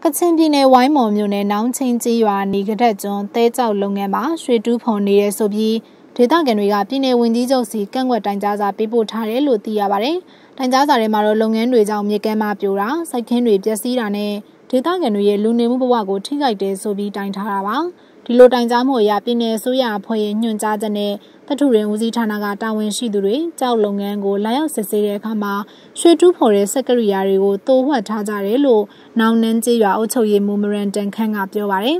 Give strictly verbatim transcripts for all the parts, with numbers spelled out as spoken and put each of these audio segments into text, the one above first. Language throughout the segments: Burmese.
ကချင်ပြည်နယ်ဝိုင်းမော်မြို့နယ်နောင်ချင်းကြီးရွာနေကတဲ့ကျွန်းတဲကြောက်လုပ်ငန်းမှာရွှေတူးဖော်နေရဆိုပြီးဒေသခံတွေကပြည်နယ်ဝန်ကြီးချုပ်စီကန့်ကွက်တိုင်ကြားစာပေးပို့ထားတယ်လို့သိရပါတယ်။တိုင်ကြားစာထဲမှာတော့လုပ်ငန်းတွေကြောင့်မြေကမ်းမပြိုတာစိုက်ခင်းတွေပျက်စီးတာနဲ့ဒေသခံတွေရဲ့လူနေမှုဘဝကိုထိခိုက်တယ်ဆိုပြီးတိုင်ထားတာပါ။ဒီလိုတိုင်ကြားမှုအရပြည်နယ်အစိုးရအဖွဲ့ရဲ့ညွှန်ကြားချက်နဲ့တထုရင်ဦးစီးဌာနကတာဝန်ရှိသူတွေကြောက်လုပ်ငန်းကိုလာရောက်စစ်ဆေးတဲ့အခါမှာရွှေတူးဖော်တဲ့စက်ကရိယာတွေကိုတိုးဝှက်ထားကြတယ်လို့နောင်နန်းကျေးရွာအုပ်ချုပ်ရေးမှူးမရန်တန်ခန့်ကပြောပါတယ်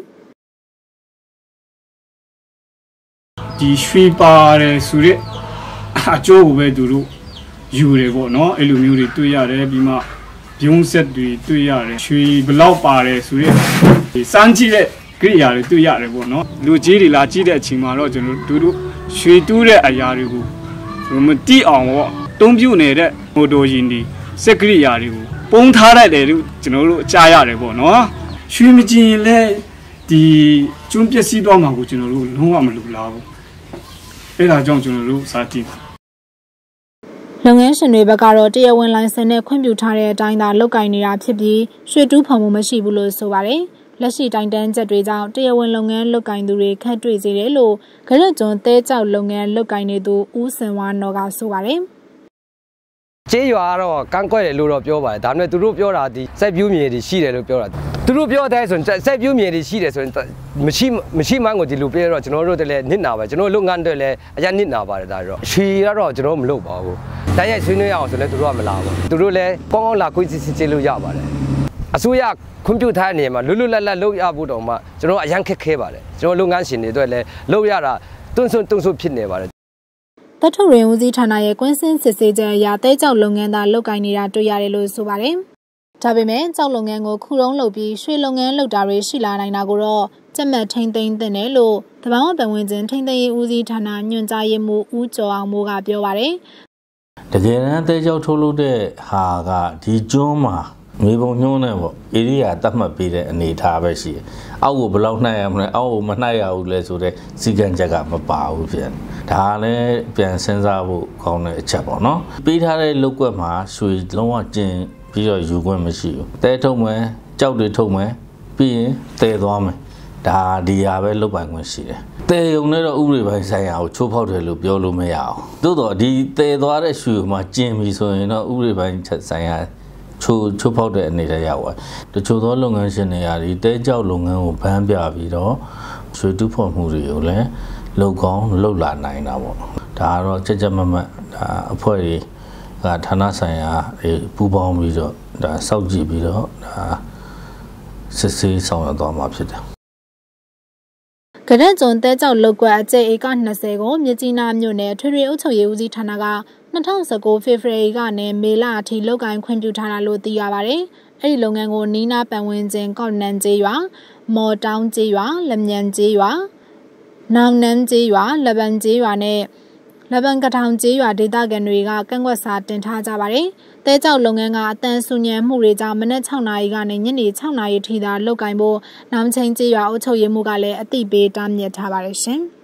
ဒီရွှေပါတယ်ဆိုတဲ့အကျိုးကိုပဲသူတို့ယူတယ်ပေါ့နော်အဲ့လိုမျိုးတွေတွေ့ရတယ်ပြီးမှဘုံဆက်တွေတွေ့ရတယ်ရွှေဘလောက်ပါတယ်ဆိုတဲ့ဒီစမ်းကြည့်တဲ့ကိရိယာတွေတွေ့ရတယ်ပေါ့နော်လူကြီးတွေလာကြည့်တဲ့အချိန်မှာတော့ကျွန်တော်တို့ရွှေတူးတဲ့အရာတွေကိုမတိအောင်ပေါ့တုံးပြုတ်နေတဲ့မိုတိုယာဉ်တွေစက်ကိရိယာတွေကိုပုံထားရတယ်လို့ကျွန်တော်တို့အကြားရတယ်ပေါ့နော်ရွှေမကျင်လဲဒီကျွန်းပျက်စီးသွားမှာကိုကျွန်တော်တို့လုံးဝမလိုလားဘူးအဲ့ဒါကြောင့်ကျွန်တော်တို့စာတည်လုပ်ငန်းရှင်တွေဘက်ကတော့တရားဝင်လိုင်စင်နဲ့ခွင့်ပြုထားတဲ့အတိုင်းသာလုပ်ကိုင်နေတာဖြစ်ပြီးရွှေတူးဖော်မှုမရှိဘူးလို့ဆိုပါတယ်လက်ရှိတိုင်တန်းချက်တွေကြောင့်တရားဝင်လုပ်ငန်းလုပ်ကိုင်သူတွေခက်တွေ့စေတယ်လို့ဂရက်ကျွန်းတဲကြောက်လုပ်ငန်းလုပ်ကိုင်နေသူဦးစင်ဝါနော်ကဆိုပါတယ်ကျေးရွာကတော့ကန့်ကွက်တယ်လို့တော့ပြောပါတယ်ဒါပေမဲ့သူတို့ပြောတာဒီစိုက်ပျိုးမြေတွေရှိတယ်လို့ပြောတာသူတို့ပြောတဲ့ဆိုရင်စိုက်ပျိုးမြေတွေရှိတယ်ဆိုရင်မရှိမရှိမှန်းကိုဒီလိုပြောတော့ကျွန်တော်တို့တည်းနစ်နာပဲကျွန်တော်လုပ်ငန်းတွေလည်းအရင်နစ်နာပါတယ်ဒါတော့ရွှေကတော့ကျွန်တော်မလုပ်ပါဘူးတိုက်ရိုက်ဆွေးနွေးရအောင်ဆိုလည်းသူတို့ကမလာဘူးသူတို့လည်းကောင်းကောင်းလာခွင့်စစ်စစ်လို့ရပါတယ်အစိုးရခွင့်ပြုထားတဲ့နေရာမှာလွတ်လွတ်လပ်လပ်လုပ်ရဖို့တောင်မှကျွန်တော်အရန်ခက်ခဲပါတယ်ကျွန်တော်လုပ်ငန်းရှင်တွေအတွက်လည်းလုပ်ရတာတွန်းဆွတွန်းဆွဖြစ်နေပါတယ်တထုရင်ဦးစီးဌာနရဲ့ကွင်းစင်းစစ်ဆေးချက်အရတဲကြောက်လုပ်ငန်းသားလုပ်ကိုင်နေတာတွေ့ရတယ်လို့ဆိုပါတယ်ဒါပေမဲ့ကြောက်လုပ်ငန်းကိုခုတုံးလုပ်ပြီးရွှေလုပ်ငန်းလုပ်တာတွေရှိလာနိုင်တာကိုတော့ကြက်မှတ်ထိမ့်သိမ်းတင်တယ်လို့တပောင်းပန်ဝင်ချင်းထိမ့်သိမ်းရေးဦးစီးဌာနညွှန်ကြားရေးမှူးဦးကျော်အောင်မိုးကပြောပါတယ်တကယ်တမ်းတဲကြောက်ထုတ်လုပ်တဲ့ဟာကဒီကျွန်းမှာမြေပုံညှိုးနေပေါ့ဧရိယာတတ်မှတ်ပေးတဲ့အနေအထားပဲရှိတယ်။အောက်ကိုဘယ်လောက်နှိုက်ရမလဲအောက်ကိုမနှိုက်ရဘူးလဲဆိုတော့စီကံချက်ကမပါဘူးဖြစ်တယ်။ဒါလည်းပြန်စဉ်းစားဖို့ကောင်းတဲ့အချက်ပေါ့နော်။ပေးထားတဲ့လောက်ကွက်မှာရွှေလုံးဝကျင်ပြီးတော့ယူခွင့်မရှိဘူး။တဲထုတ်မယ်ကြောက်တွေထုတ်မယ်ပြီးရင်တဲသွားမယ်။ဒါဒီဟာပဲလုတ်ပိုင်ခွင့်ရှိတယ်။တဲုံနဲ့တော့ဥပဒေပိုင်းဆိုင်ရာကိုချိုးဖောက်တယ်လို့ပြောလို့မရအောင်။သို့တော့ဒီတဲသွားတဲ့ရွှေမှာကျင်ပြီဆိုရင်တော့ဥပဒေပိုင်းဆိုင်ရာချိုးချိုးဖောက်တဲ့အနေနဲ့ရောက်သွားတချို့သောလုပ်ငန်းရှင်တွေရာဒီတဲကြောက်လုပ်ငန်းကိုဗန်းပြပြီးတော့ရွှေတူးဖော်မှုတွေကိုလည်းလုပ်ကောင်းလုပ်လာနိုင်တာပေါ့ဒါကတော့ကြက်ကြက်မမတ်ဒါအဖွဲ့တွေကဌာနဆိုင်ရာပူးပေါင်းပြီးတော့ဒါစောင့်ကြည့်ပြီးတော့ဒါစစ်ဆေးဆောင်ရွက်သွားမှာဖြစ်တယ်ကရက်ကျွန်းတဲကြောက်လုပ်ကွက်အကျိတ်ဧကနှစ်ဆယ်ကိုမြကြီးနားမြို့နယ်ထွေထွေအုပ်ချုပ်ရေးဦးစီးဌာနက၂၀၁၉ဖေဖော်ဝါရီကနေမေလအထိလုပ်ကိုင်ခွင့်ပြုထားတာလို့သိရပါတယ်။အဲ့ဒီလုပ်ငန်းကိုနီးနားပတ်ဝန်းကျင်ကော့နန်ကျေးရွာမော်တောင်းကျေးရွာလက်မြန်ကျေးရွာနောင်နန်းကျေးရွာလက်ပံကျေးရွာနဲ့လက်ပံကထောင်ကျေးရွာဒေသခံတွေကကန့်ကွက်စာတင်ထားကြပါတယ်။တဲကြောက်လုပ်ငန်းကအတန်းစုညံမှုတွေကြောင့်မနက်၆နာရီကနေညနေ၆နာရီထိသာလုပ်ကိုင်ဖို့နောင်ချင်းကျေးရွာအုပ်ချုပ်ရေးမှူးကလည်းအသိပေးတားမြစ်ထားပါတယ်ရှင်။